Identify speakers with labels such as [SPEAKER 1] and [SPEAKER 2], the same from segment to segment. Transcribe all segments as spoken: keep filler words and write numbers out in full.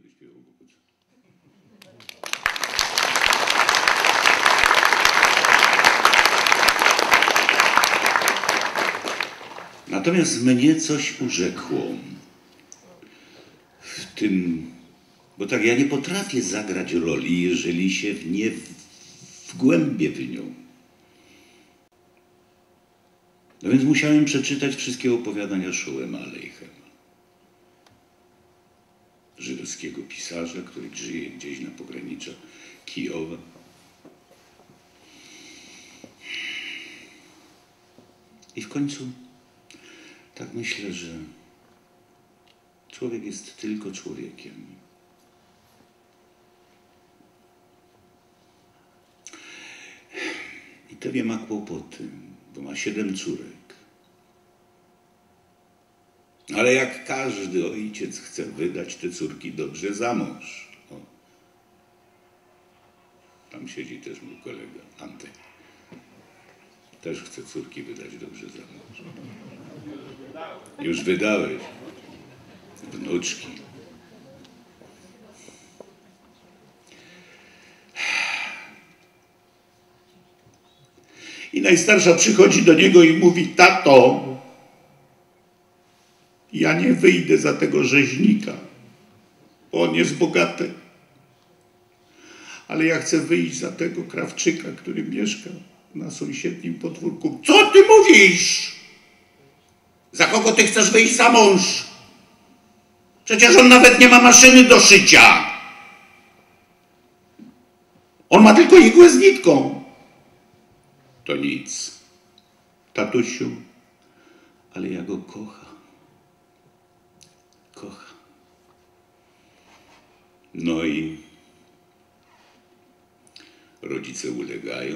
[SPEAKER 1] będę śpiewał głupoty. Natomiast mnie coś urzekło w tym, bo tak ja nie potrafię zagrać roli, jeżeli się nie wgłębię w nią. No więc musiałem przeczytać wszystkie opowiadania Szołema Aleichem, żydowskiego pisarza, który żyje gdzieś na pograniczu Kijowa. I w końcu tak myślę, że człowiek jest tylko człowiekiem. I Tewie ma kłopoty, bo ma siedem córek. Ale jak każdy ojciec chce wydać te córki dobrze za mąż. O. Tam siedzi też mój kolega, Antek. Też chce córki wydać dobrze za mąż. Już wydałeś. Wnuczki. I najstarsza przychodzi do niego i mówi: tato, ja nie wyjdę za tego rzeźnika, bo on jest bogaty. Ale ja chcę wyjść za tego krawczyka, który mieszka na sąsiednim podwórku. Co ty mówisz? Za kogo ty chcesz wyjść za mąż? Przecież on nawet nie ma maszyny do szycia. On ma tylko igłę z nitką. To nic, tatusiu, ale ja go kocham. Kocham. No i rodzice ulegają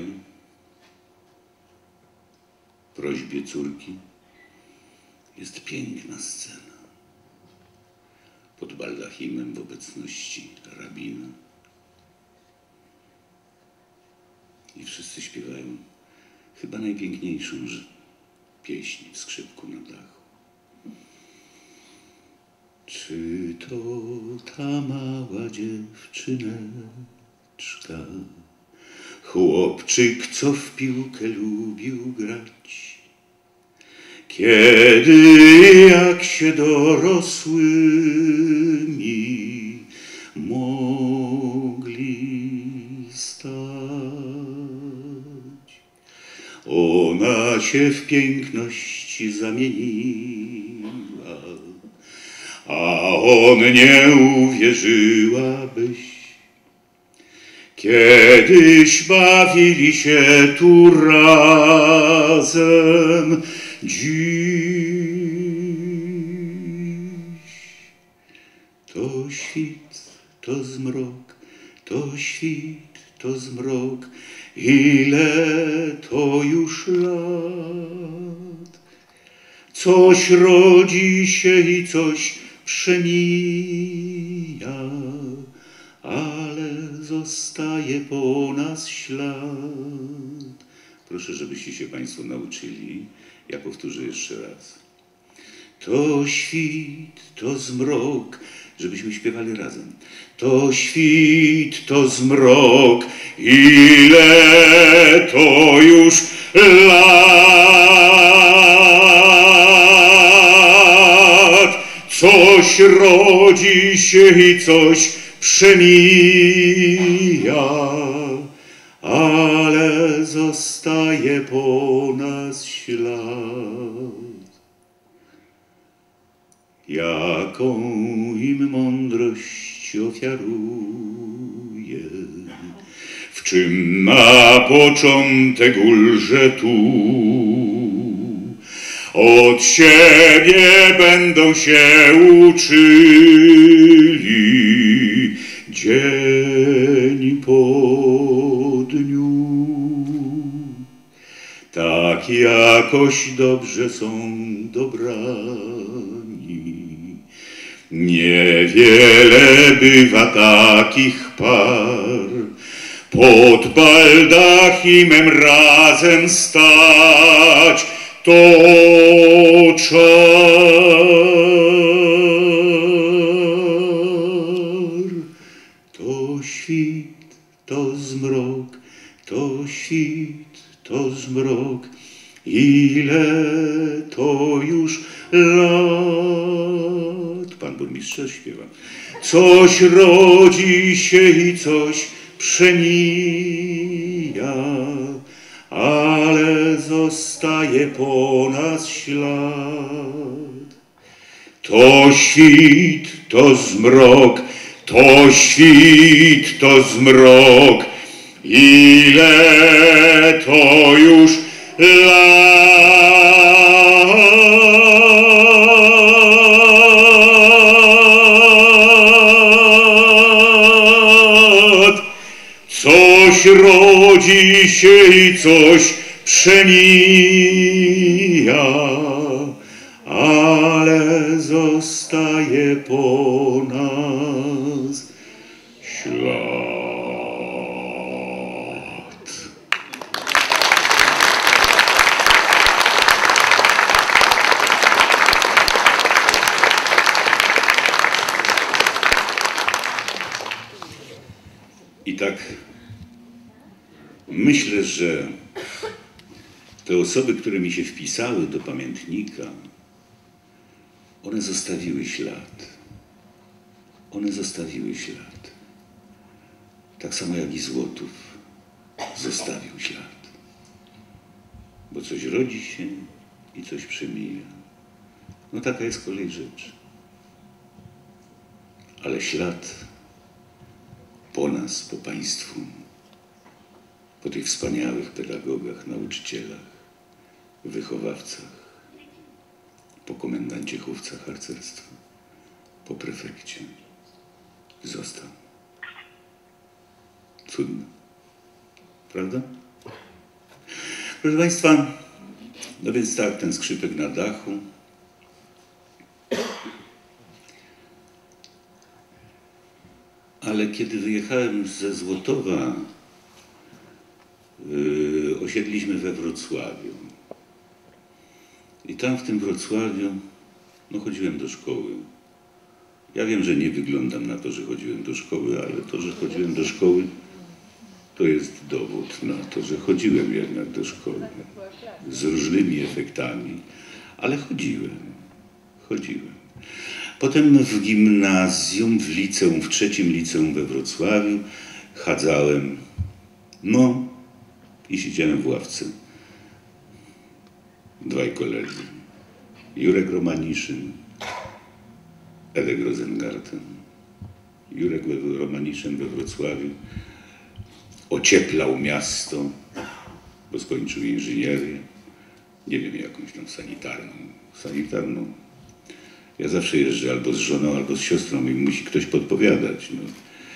[SPEAKER 1] prośbie córki. Jest piękna scena. Pod baldachimem w obecności rabina. I wszyscy śpiewają chyba najpiękniejszą pieśń w skrzypku na dachu. Czy to ta mała dziewczyneczka, chłopczyk, co w piłkę lubił grać? Kiedy jak się dorosłymi mogli stać, ona się w piękności zamieniła, a on nie uwierzyłabyś. Kiedyś bawili się tu razem, dziś to świt, to zmrok, to świt, to zmrok, ile to już lat. Coś rodzi się i coś przemija, ale zostaje po nas ślad. Proszę, żebyście się Państwo nauczyli. Ja powtórzę jeszcze raz. To świt, to zmrok, żebyśmy śpiewali razem. To świt, to zmrok, ile to już lat. Coś rodzi się i coś przemija, ale zostaje po nas ślad. Jaką im mądrość ofiaruje, w czym ma początek ulże tu. Od siebie będą się uczyli dzień po dniu. Tak jakoś dobrze są dobrani. Niewiele bywa takich par, pod baldachimem razem stać, to czar. świt, to zmrok, to świt, to zmrok. Ile to już lat. Pan burmistrz śpiewa. Coś rodzi się i coś przemija, ale zostaje po nas ślad. To świt, to zmrok, to świt, to zmrok. Ile to już lat. Coś rodzi się i coś przemija, ale zostaje po nas ślad. I tak myślę, że te osoby, które mi się wpisały do pamiętnika, one zostawiły ślad. One zostawiły ślad. Tak samo jak i Złotów zostawił ślad. Bo coś rodzi się i coś przemija. No taka jest kolej rzeczy. Ale ślad po nas, po państwu, po tych wspaniałych pedagogach, nauczycielach, wychowawcach, po komendancie chówca harcerstwa, po prefekcie został. Cudno. Prawda? Proszę Państwa, no więc tak, ten skrzypek na dachu. Ale kiedy wyjechałem ze Złotowa, yy, osiedliśmy we Wrocławiu. I tam w tym Wrocławiu, no chodziłem do szkoły. Ja wiem, że nie wyglądam na to, że chodziłem do szkoły, ale to, że chodziłem do szkoły, to jest dowód na to, że chodziłem jednak do szkoły. Z różnymi efektami, ale chodziłem. Chodziłem. Potem w gimnazjum, w liceum, w trzecim liceum we Wrocławiu chadzałem, no i siedziałem w ławce. Dwaj koledzy, Jurek Romaniszyn, Edek Rozengarten. Jurek Romaniszyn we Wrocławiu ocieplał miasto, bo skończył inżynierię, nie wiem, jakąś tam sanitarną. Sanitarną. Ja zawsze jeżdżę albo z żoną, albo z siostrą i musi ktoś podpowiadać. No,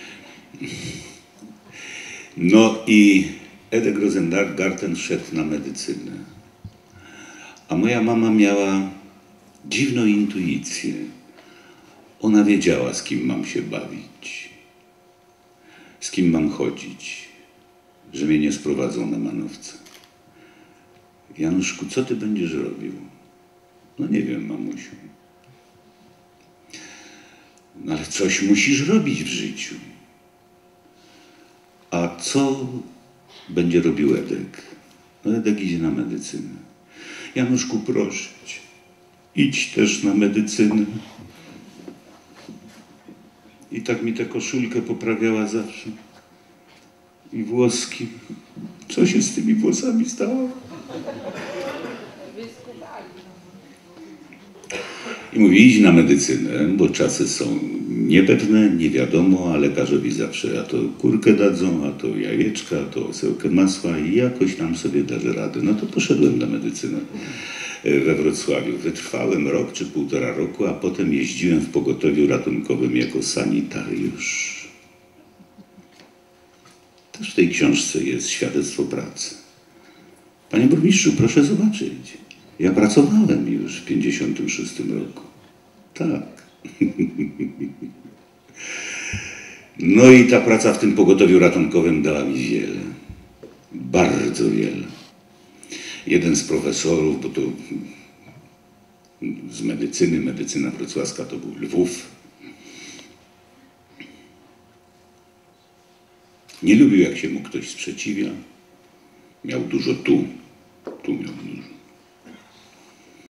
[SPEAKER 1] no i Edek Rozengarten szedł na medycynę. A moja mama miała dziwną intuicję. Ona wiedziała, z kim mam się bawić, z kim mam chodzić, że mnie nie sprowadzą na manowce. Januszku, co ty będziesz robił? No nie wiem, mamusiu. No ale coś musisz robić w życiu. A co będzie robił Edek? No Edek idzie na medycynę. Januszku, proszę cię, idź też na medycynę. I tak mi tę koszulkę poprawiała zawsze. I włoski. Co się z tymi włosami stało? I mówi, idź na medycynę, bo czasy są niepewne, nie wiadomo, a lekarzowi zawsze a to kurkę dadzą, a to jajeczka, a to osełkę masła i jakoś tam sobie dasz radę. No to poszedłem na medycynę we Wrocławiu. Wytrwałem rok czy półtora roku, a potem jeździłem w pogotowiu ratunkowym jako sanitariusz. Też w tej książce jest świadectwo pracy. Panie burmistrzu, proszę zobaczyć. Ja pracowałem już w pięćdziesiątym szóstym roku. Tak. No i ta praca w tym pogotowiu ratunkowym dała mi wiele. Bardzo wiele. Jeden z profesorów, bo to z medycyny, medycyna wrocławska to był Lwów. Nie lubił, jak się mu ktoś sprzeciwia. Miał dużo tu.